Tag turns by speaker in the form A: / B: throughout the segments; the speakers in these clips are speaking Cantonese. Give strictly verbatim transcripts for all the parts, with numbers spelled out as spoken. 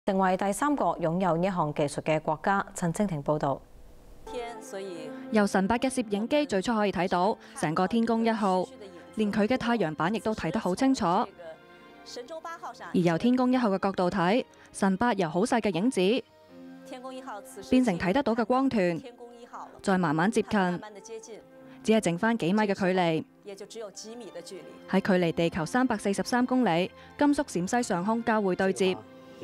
A: 成為第三個擁有呢項技術嘅國家。陳清婷報導。
B: 由神八嘅攝影機最初可以睇到成個天宮一號，連佢嘅太陽板亦都睇得好清楚。而由天宮一號嘅角度睇，神八由好細嘅影子變成睇得到嘅光團，再慢慢接近，只係剩翻幾米嘅距離。喺距離地球三百四十三公里，甘肅陝西上空交會對接。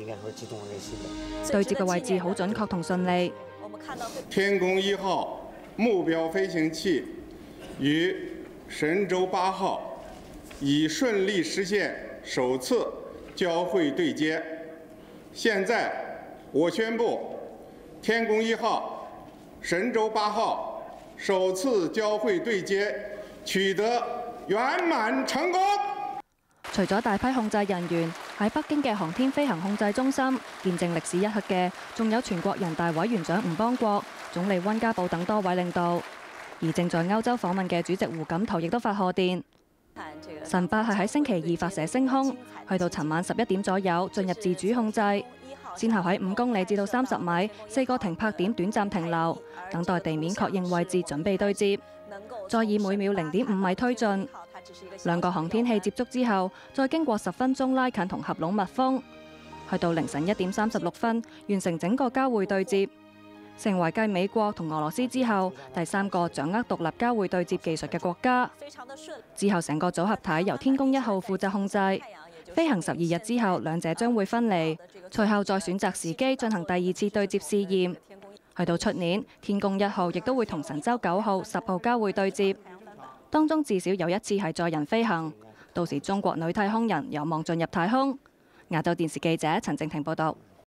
B: 對接嘅位置好準確同順利。
C: 天宮一號目標飛行器與神舟八號已順利實現首次交會對接。現在我宣布，天宮一號、神舟八號首次交會對接取得圓滿成功。
B: 除咗大批控制人員喺北京嘅航天飛行控制中心見證歷史一刻嘅，仲有全國人大委員長吳邦國、總理溫家寶等多位領導。而正在歐洲訪問嘅主席胡錦濤亦都發賀電。神八係喺星期二發射升空，去到尋晚十一點左右進入自主控制，先後喺五公里至到三十米四個停泊點短暫停留，等待地面確認位置，準備對接，再以每秒零點五米推進。兩個航天器接觸之後，再經過十分鐘拉近同合攏密封，去到凌晨一點三十六分完成整個交會對接，成為繼美國同俄羅斯之後第三個掌握獨立交會對接技術嘅國家。之後成個組合體由天宮一號負責控制，飛行十二日之後，兩者將會分離，隨後再選擇時機進行第二次對接試驗。去到出年，天宮一號亦都會同神舟九號、十號交會對接。當中至少有一次係載人飛行，到時中國女太空人有望進入太空。亞洲電視記者陳靜婷報道。